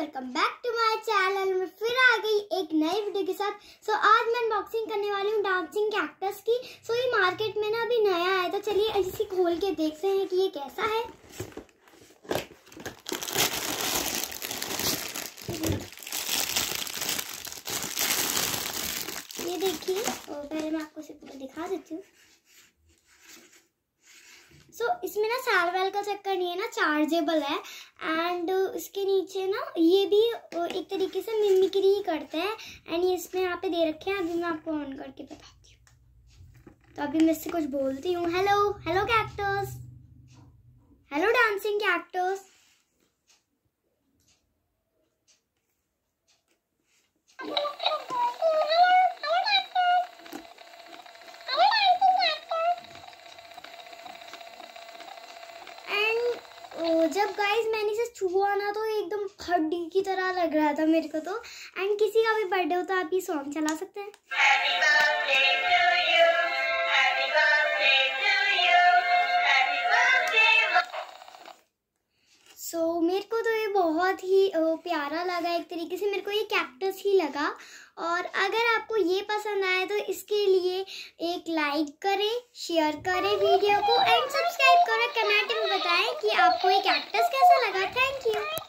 Welcome back to my channel. मैं फिर आ गई एक नई वीडियो के साथ। आज मैं अनबॉक्सिंग करने वाली हूँ डांसिंग कैक्टस की। ये मार्केट में ना अभी नया आया, तो चलिए इसे खोल के देखते हैं कि ये कैसा है। ये देखिए, पहले मैं आपको इसे दिखा देती हूँ। इसमें ना साल वाल का चक्कर नहीं है ना, चार्जेबल है। एंड इसके नीचे ना ये भी एक तरीके से मिमिक्री ही करते हैं। एंड ये इसमें यहाँ पे दे रखे हैं। अभी मैं आपको ऑन करके बताती हूँ। तो अभी मैं इससे कुछ बोलती हूँ। Hello hello cactus, hello dancing cactus. जब गाइस मैंने इसे छुआ ना, तो एकदम हड्डी की तरह लग रहा था मेरे को तो। एंड किसी का भी बर्थडे हो तो आप ये सॉन्ग चला सकते हैं। Happy birthday to you, happy birthday to you, happy birthday। मेरे को तो ये बहुत ही प्यारा लगा। एक तरीके से मेरे को ये कैक्टस ही लगा। और अगर आपको ये पसंद आए तो इसके लिए एक लाइक करें, शेयर करें वीडियो को, एंड सब्सक्राइब करें। कमेंट में बताएं कि आपको ये कैक्टस कैसा लगा। Thank you.